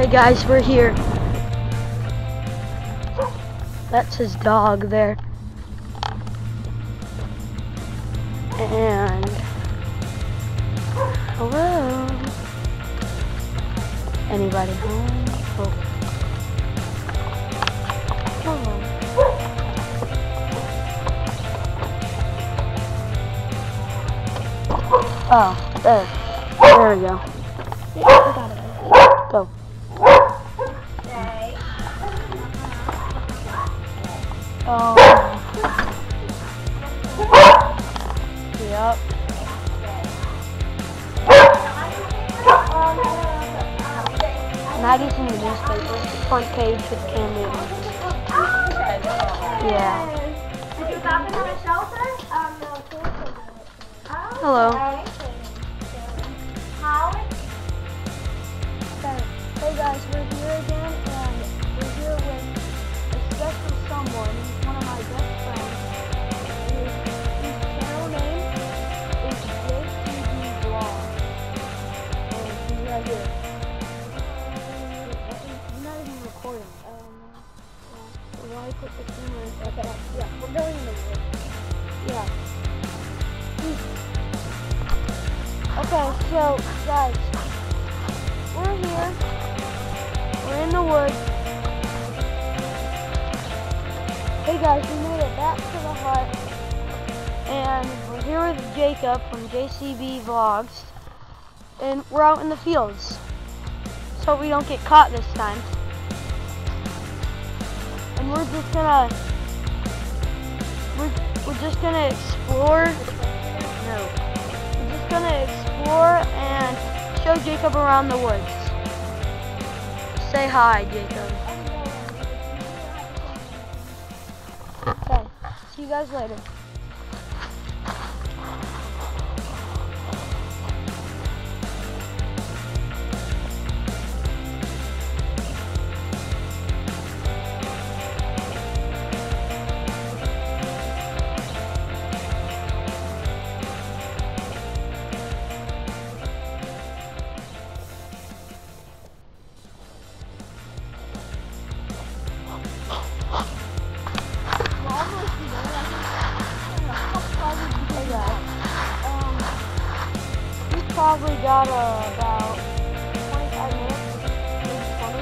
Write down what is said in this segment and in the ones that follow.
Hey guys, we're here. That's his dog there. And hello. Anybody home? Oh. Hello. Oh, there. There we go. Go. Oh. Yep. Maggie's in the newspaper, front page with Camden. Yeah. Hello. Hey guys, we're here again, and we're here with a special someone. He's one of my best friends. His channel name is JCBVlogs, and he's right here. He's not even recording. Why put the camera in? Okay, yeah, we're going in the woods. Yeah. Okay, so guys, we're here. We're in the woods. Hey guys, we made it back to the hut, and we're here with Jacob from JCBVlogs, and we're out in the fields, so we don't get caught this time. And we're just gonna explore. No, we're just gonna explore and show Jacob around the woods. Say hi, Jacob. Okay, see you guys later. Probably got about 25 minutes, maybe 20.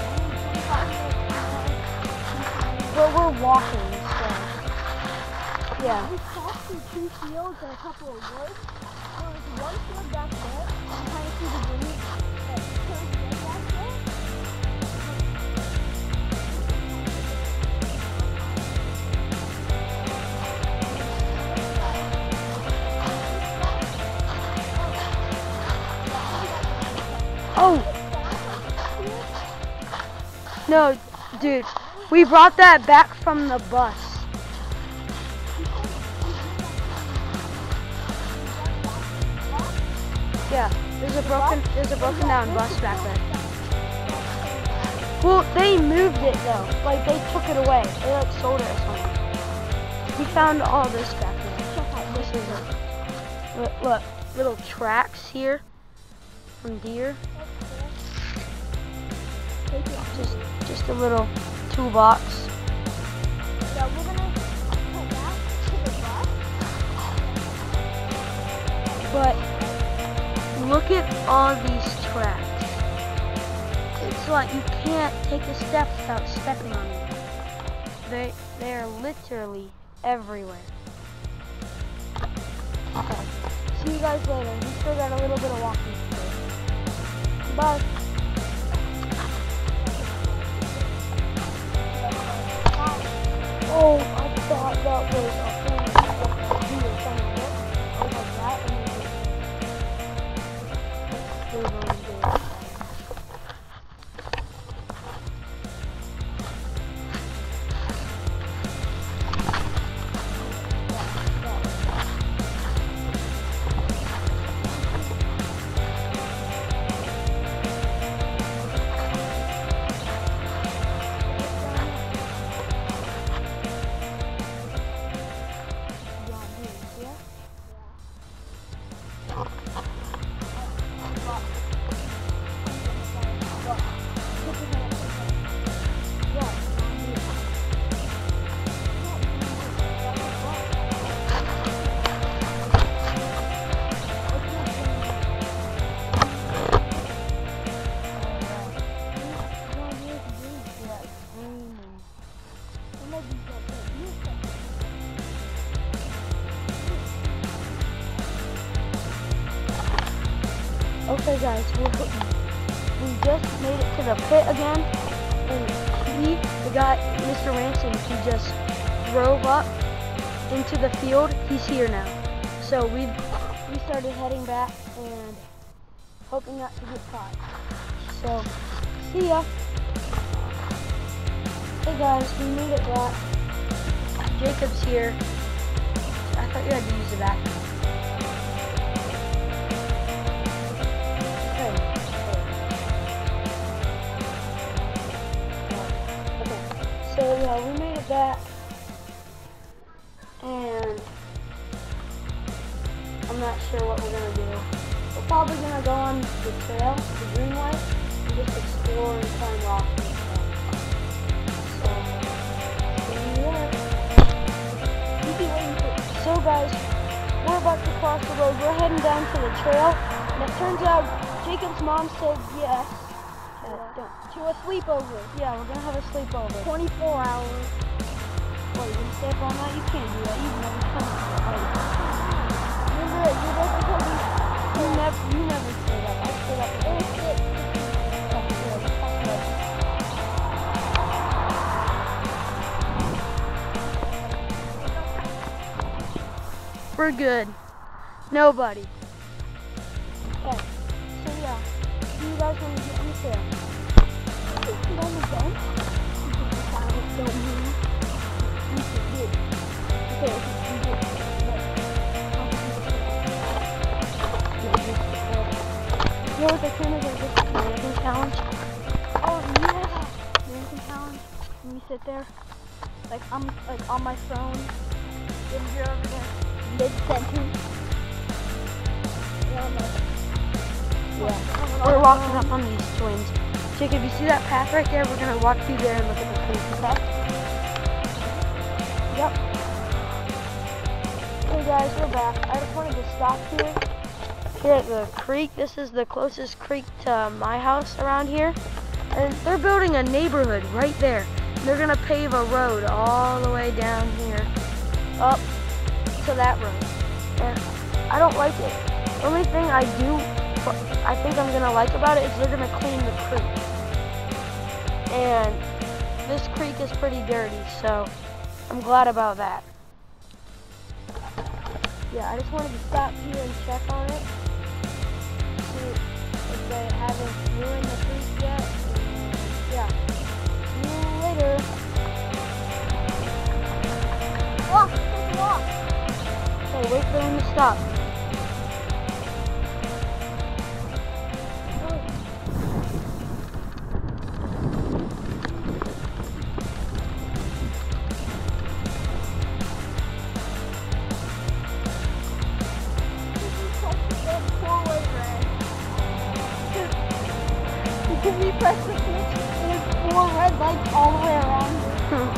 But we're walking, so yeah. We crossed through 2 fields and a couple of woods. There was one field back there. You kind of see the green that turns red back there. Oh! No, dude, we brought that back from the bus. Yeah, there's a broken down bus back there. Well, they moved it though. Like they took it away. They like sold it or something. We found all this back there. This is it. Look, little tracks here from deer. Just a little toolbox. Yeah, we're gonna put that to the bus. But look at all these tracks. It's like you can't take a step without stepping on them. They are literally everywhere. Okay. See you guys later. We still got a little bit of walking to do. Bye. Oh, I thought that was a thing that you were trying to get. Oh, like that, and then let's still go and do it. Okay guys, we just made it to the pit again, and the guy, Mr. Ransom, he just drove up into the field. He's here now. So we started heading back and hoping not to get caught. So, see ya. Hey guys, we made it back. Jacob's here. I thought you had to use the bathroom. So yeah, we made it back, and I'm not sure what we're gonna do. We're probably gonna go on the trail, the greenway, and just explore and climb rocks and stuff. So, see you there. You be waiting for. So guys, we're about to cross the road. We're heading down to the trail, and it turns out Jacob's mom said yes. To a sleepover. Yeah, we're gonna have a sleepover. 24 hours. What, you gonna stay up all night? You can't do that. You've never come to the You never stayed up. I stayed up. We're good. Nobody. Okay. So yeah, see you guys when we get on the trail. You know what the cameras are just American challenge? Oh yeah! American challenge. And you sit there, like I'm like on my phone, and you're over there, mid-sentence. Yeah. We're walking up on these twins. Jacob, you see that path right there? We're gonna walk through there and look at the creek, okay? Yep. Hey guys, we're back. I just wanted to stop here at the creek. This is the closest creek to my house around here. And they're building a neighborhood right there. And they're gonna pave a road all the way down here, up to that road. And I don't like it. The only thing I think I'm gonna like about it is they're gonna clean the creek. And this creek is pretty dirty, so I'm glad about that. Yeah, I just wanted to stop here and check on it. See if they haven't ruined the creek yet. And yeah. See you later. Walk, just walk. Okay, wait for them to stop. Can we press the switch? There's 4 red lights all the way around.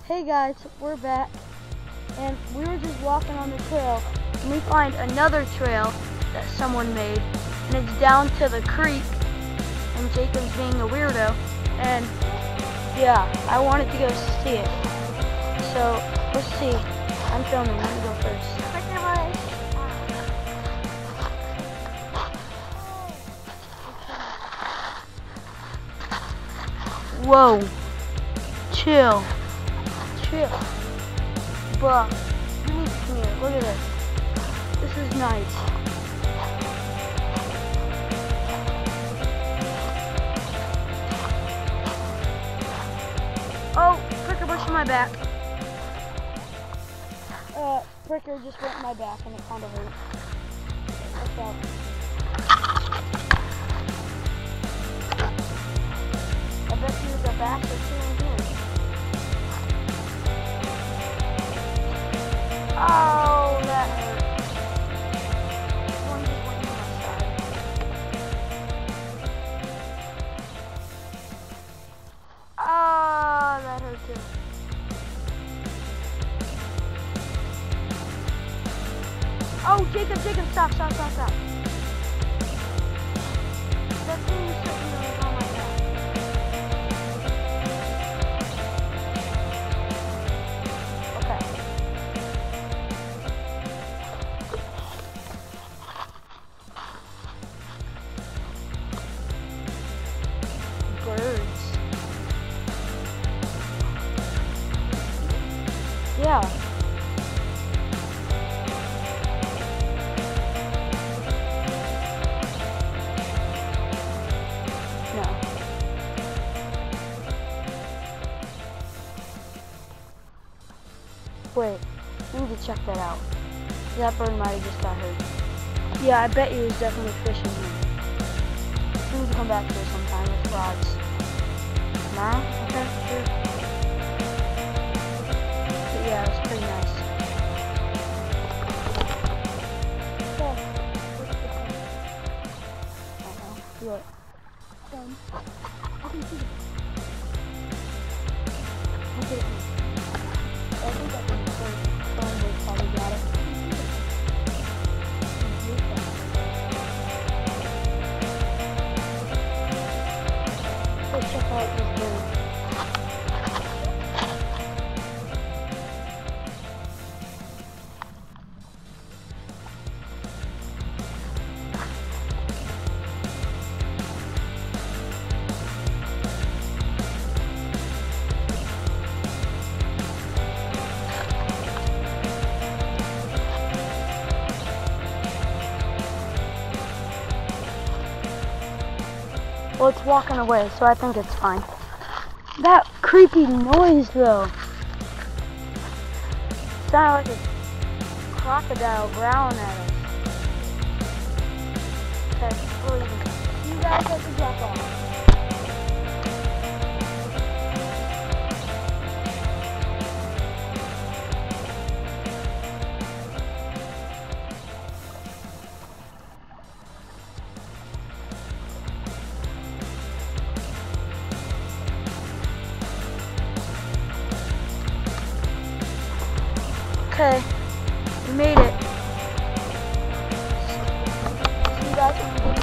Hey guys, we're back, and we were just walking on the trail, and we find another trail that someone made, and it's down to the creek, and Jacob's being a weirdo, and yeah, I wanted to go see it. So, let's see. I'm filming, let me go first. Whoa, chill. Bruh, you need to come here. Look at this. This is nice. Oh, pricker bush in my back. Pricker just went in my back and it kind of hurt. What's up? I bet you the back is still in here. Oh, that hurt. One just went in my side. Oh, that hurt too. Oh, Jacob, stop. That thing is sitting on my back. Birds. Yeah. No. Wait, we need to check that out. That bird might have just got hurt. Yeah, I bet he was definitely fishing here. We need to come back here sometime with rods. Tomorrow? Okay, sure. But yeah, it's pretty nice. So, what's the point? I don't know. What? I can see it. Okay. I think that was the first phone was probably got it. Let's check out this bird. Well, it's walking away, so I think it's fine. That creepy noise, though. Sounded like a crocodile growling at us. Okay, we're leaving. See you guys at the drop-off. Okay, we made it. See you guys when we get